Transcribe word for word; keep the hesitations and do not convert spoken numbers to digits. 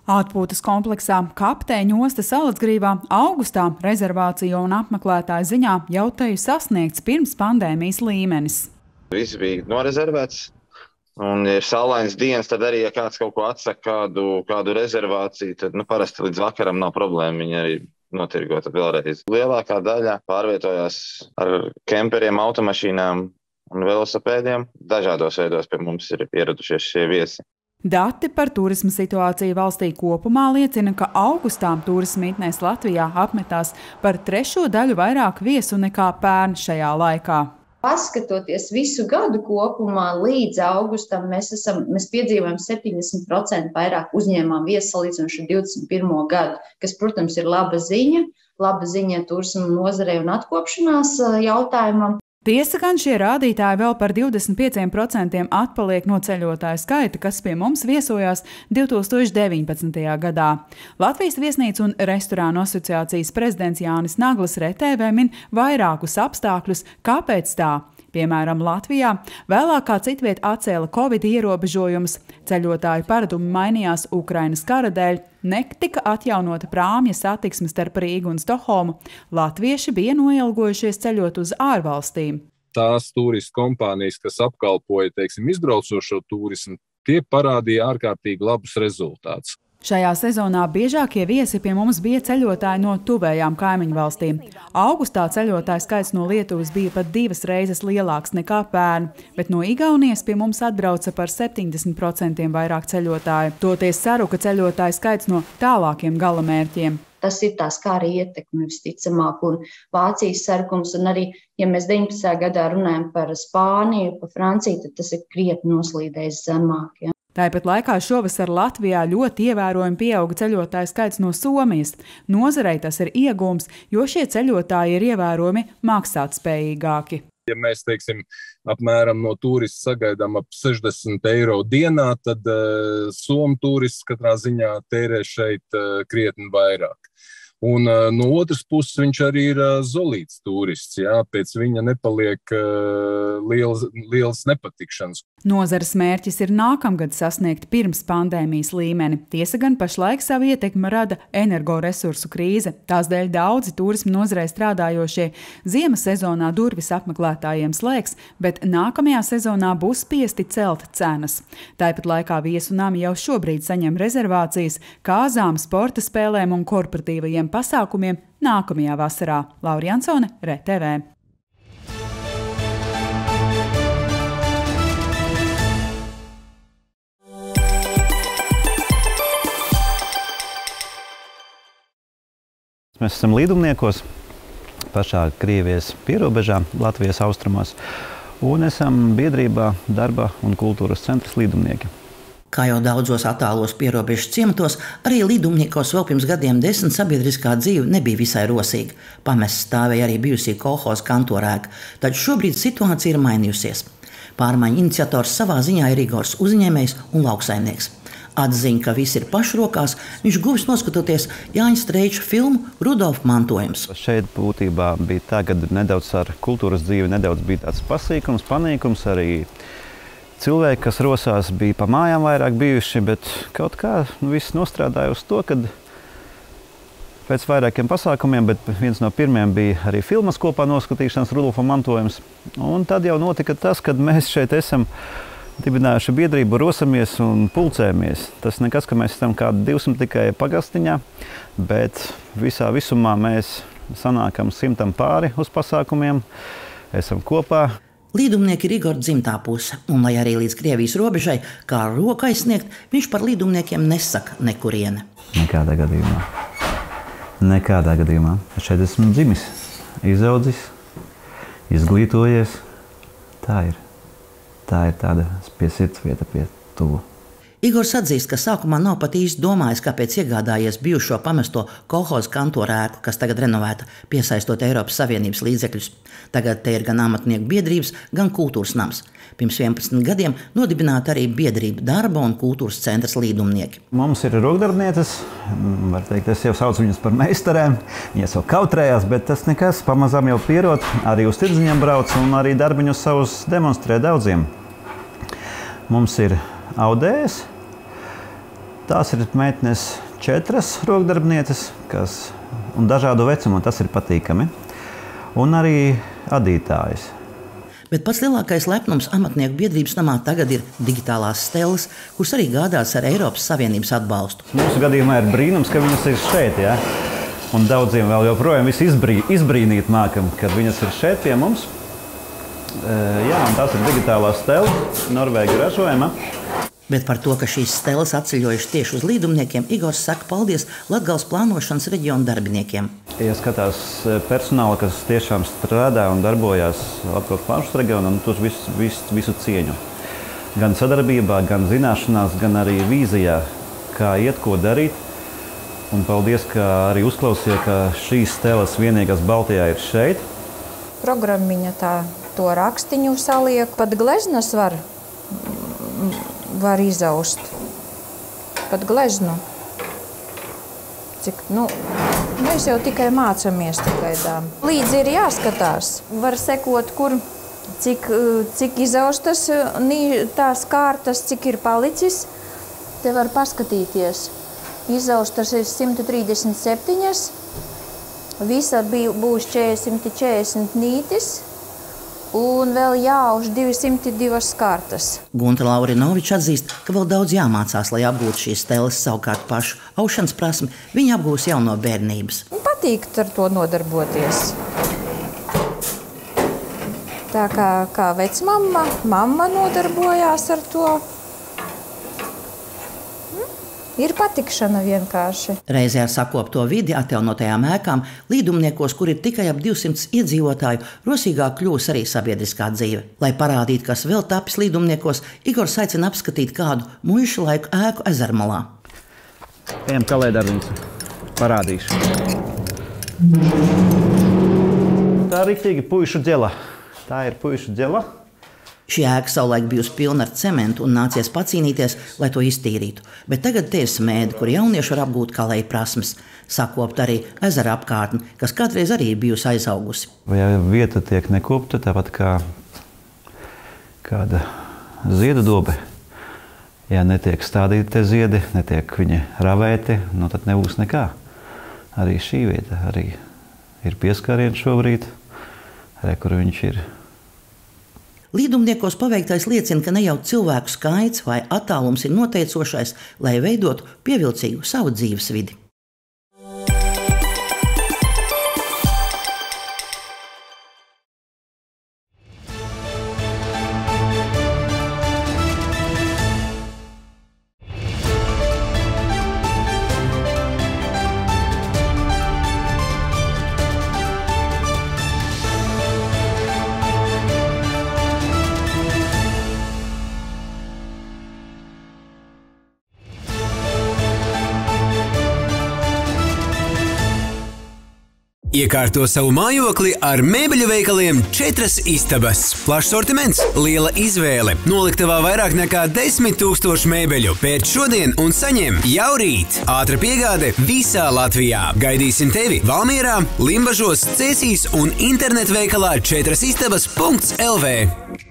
Atpūtas kompleksā Kapteiņu osta Salacgrīvā augustā rezervāciju un apmeklētāju ziņā jau teju sasniegts pirms pandēmijas līmenis. Viss bija norezervēts, un ja ir saulainas dienas, tad arī, ja kāds kaut ko atsaka kādu, kādu rezervāciju, tad nu, parasti līdz vakaram nav problēma, viņi arī notirgo tad vēlreiz. Lielākā daļa pārvietojās ar kemperiem, automašīnām un velosipēdiem. Dažādos veidos pie mums ir ieradušies šie viesi. Dati par turisma situāciju valstī kopumā liecina, ka augustā turisma mītnēs Latvijā apmetās par trešo daļu vairāk viesu nekā pērn šajā laikā. Paskatoties visu gadu kopumā līdz augustam, mēs, esam, mēs piedzīvojam septiņdesmit procenti vairāk uzņēmām viesu salīdzinoši ar divdesmit pirmo gadu, kas, protams, ir laba ziņa, laba ziņa turisma nozarei un atkopšanās jautājumam. Tiesa gan šie rādītāji vēl par divdesmit pieciem procentiem atpaliek no ceļotāju skaita, kas pie mums viesojās divi tūkstoši deviņpadsmitajā gadā. Latvijas viesnīcu un restorānu asociācijas prezidents Jānis Naglis R T V min vairākus apstākļus, kāpēc tā. Piemēram, Latvijā vēlāk kā citviet atcēla Covid ierobežojumus, ceļotāju paradumi mainījās Ukrainas kara dēļ, netika atjaunota prāmja satiksme starp Rīgu un Stokholmu, latvieši bija noilgojušies ceļot uz ārvalstīm. Tās turistu kompānijas, kas apkalpoja, teiksim, izbraucošo turismu, tie parādīja ārkārtīgi labus rezultātus. Šajā sezonā biežākie viesi pie mums bija ceļotāji no tuvējām kaimiņu valstīm. Augustā ceļotāju skaits no Lietuvas bija pat divas reizes lielāks nekā pērn, bet no Igaunijas pie mums atbrauca par septiņdesmit procentiem vairāk ceļotāju. Toties saruka ceļotāju skaits no tālākiem galamērķiem. Tas ir tās kā arī ietekme visticamāk un Vācijas sarkums, un arī, ja mēs deviņpadsmitajā gadā runājam par Spāniju, par Franciju, tad tas ir krietni noslīdējis zemāk. Ja? Tāpat laikā šovasar Latvijā ļoti ievērojami pieauga ceļotāju skaits no Somijas. Nozarei tas ir iegūms, jo šie ceļotāji ir ievērojami maksātspējīgāki. Ja mēs, teiksim, apmēram no turista sagaidām ap sešdesmit eiro dienā, tad uh, somu turists katrā ziņā tērē šeit uh, krietni vairāk. Un uh, no otras puses viņš arī ir uh, zolīts turists, jā, pēc viņa nepaliek uh, liels, liels nepatikšanas. Nozares mērķis ir nākamgad sasniegt pirms pandēmijas līmeni. Tiesa gan pašlaik savu ietekmi rada energoresursu krīze. Tās dēļ daudzi turisma nozarei strādājošie ziemas sezonā durvis apmeklētājiem slēgs, bet nākamajā sezonā būs spiesti celt cenas. Tāpat laikā viesu nami jau šobrīd saņem rezervācijas kāzām, sporta spēlēm un korporatīvajiem pasākumiem nākamajā vasarā. Laura Jansone, R T V. Mēs esam līdumniekos, pašā Krievijas pierobežā, Latvijas austrumos, un esam biedrībā darba un kultūras centrs līdumnieki. Kā jau daudzos attālos pierobežas ciematos, arī līdumniekos vēl pirms gadiem desmit sabiedriskā dzīve nebija visai rosīga. Pamests stāvēja arī bijusī kolhoza kantorēka, taču šobrīd situācija ir mainījusies. Pārmaiņu iniciators savā ziņā ir Igors uzņēmējs un lauksaimnieks. Atziņa, ka viss ir pašrokās, viņš guvis noskatoties Jāņa Streiča filmu Rudolfa mantojums. Šeit būtībā bija tā, ka nedaudz ar kultūras dzīvi nedaudz bija tāds pasīkums, panīkums, arī cilvēki, kas rosās, bija pa mājām vairāk bijuši, bet kaut kā nu, viss nostrādāja uz to, kad pēc vairākiem pasākumiem, bet viens no pirmiem bija arī filmas kopā noskatīšanas Rudolfa mantojums. Un tad jau notika tas, kad mēs šeit esam dibinājuši biedrību, rosamies un pulcējamies. Tas nekas, ka mēs esam kādi divsimt tikai pagastiņā, bet visā visumā mēs sanākam simtam pāri uz pasākumiem, esam kopā. Līdumnieki ir Igora dzimtā puse, un lai arī līdz Krievijas robežai kā roka aizsniegt, viņš par līdumniekiem nesaka nekuriene. Nekādā gadījumā. Nekādā gadījumā. Šeit esmu dzimis, izaudzis, izglītojies. Tā ir. Tā ir tāda pie sirds vieta, pie tuvu. Igors atzīst, ka sākumā nav pat īsti domājis, kāpēc iegādājies bijušo pamesto kolhoza kantorēku, kas tagad renovēta, piesaistot Eiropas Savienības līdzekļus. Tagad te ir gan amatnieku biedrības, gan kultūras nams. Pirms vienpadsmit gadiem nodibināta arī biedrība darba un kultūras centrs līdumnieki. Mums ir rokdarbnieces, var teikt, es jau saucu viņas par meistarēm, viņas jau kautrējās, bet tas nekas, pamazām jau pierod, arī uz tirdziņiem brauc un arī darbiņus savus demonstrē daudziem. Mums ir audējas, Tās ir meitenes četras rokdarbnieces, kas un dažādu vecumu, tas ir patīkami. Un arī adītājas. Bet pats lielākais lepnums amatnieku biedrības namā tagad ir digitālās steles, kuras arī gādās ar Eiropas Savienības atbalstu. Mūsu gadījumā ir brīnums, ka viņas ir šeit, ja? Un daudziem vēl joprojām visi izbrī, izbrīnīt mākam, kad viņas ir šeit pie mums. E, jā, un tās ir digitālās steles, Norvēģi ražojuma. Bet par to, ka šīs steles atceļojuši tieši uz līdumniekiem, Igors saka paldies Latgales plānošanas reģiona darbiniekiem. Ja skatās personāla, kas tiešām strādā un darbojās Latgales plānošanas reģionā, un tos visu, visu, visu cieņu. Gan sadarbībā, gan zināšanās, gan arī vīzijā, kā iet, ko darīt. Un paldies, ka arī uzklausīja, ka šīs steles vienīgās Baltijā ir šeit. Programmiņa tā to rakstiņu saliek, pat gleznas var. var izaust. Pat gleznu. Cik, nu, mēs jau tikai mācamies pagaidām. Līdzi ir jāskatās. Var sekot, kur, cik, cik izaustas tās kārtas, cik ir palicis. Te var paskatīties. Izaustas ir simt trīsdesmit septiņi. Visa būs četrdesmit četrdesmit nītis. Un vēl jāauž divsimt divi kārtas. Gunta Laurinoviča atzīst, ka vēl daudz jāmācās, lai apgūtu šīs steles, savukārt pašu aušanas prasmi viņa apgūs jau no bērnības. Patīk ar to nodarboties. Tā kā, kā vecmamma, mamma nodarbojās ar to. Ir patikšana vienkārši. Reizē ar sakopto vidi atjaunotajām ēkām līdumniekos, kur ir tikai ap divsimt iedzīvotāju, rosīgāk kļūs arī sabiedriskā dzīve. Lai parādītu, kas vēl tapis līdumniekos, Igors aicina apskatīt kādu muišu laiku ēku Ezermalā. Ejam kalēdarbiņus, parādīšu. Tā ir riktīgi puišu džela. Tā ir puišu džela. Šī ēka savulaik bijusi pilna ar cementu un nācies pacīnīties, lai to iztīrītu. Bet tagad te ir smēde, kur jaunieši var apgūt kalēju prasmes. Sakopt arī ezera apkārtni, kas kādreiz arī ir bijusi aizaugusi. Ja vieta tiek nekopta, tāpat kā kāda ziedu dobe, ja netiek stādīti te ziedi, netiek viņi ravēti, nu tad nebūs nekā. Arī šī vieta arī ir pieskāriens šobrīd, arī kur viņš ir. Līdumniekos paveiktais liecina, ka ne jau cilvēku skaits vai attālums ir noteicošais, lai veidotu pievilcīgu savu dzīves vidi. Iekārto savu mājokli ar mēbeļu veikaliem četras istabas. Plašs sortiments, liela izvēle, noliktavā vairāk nekā desmit tūkstoši mēbeļu. Pēc šodien un saņem jau rīt. Ātra piegāde visā Latvijā. Gaidīsim tevi Valmierā, Limbažos, Cēsīs un internetveikalā četras istabas punkts L V.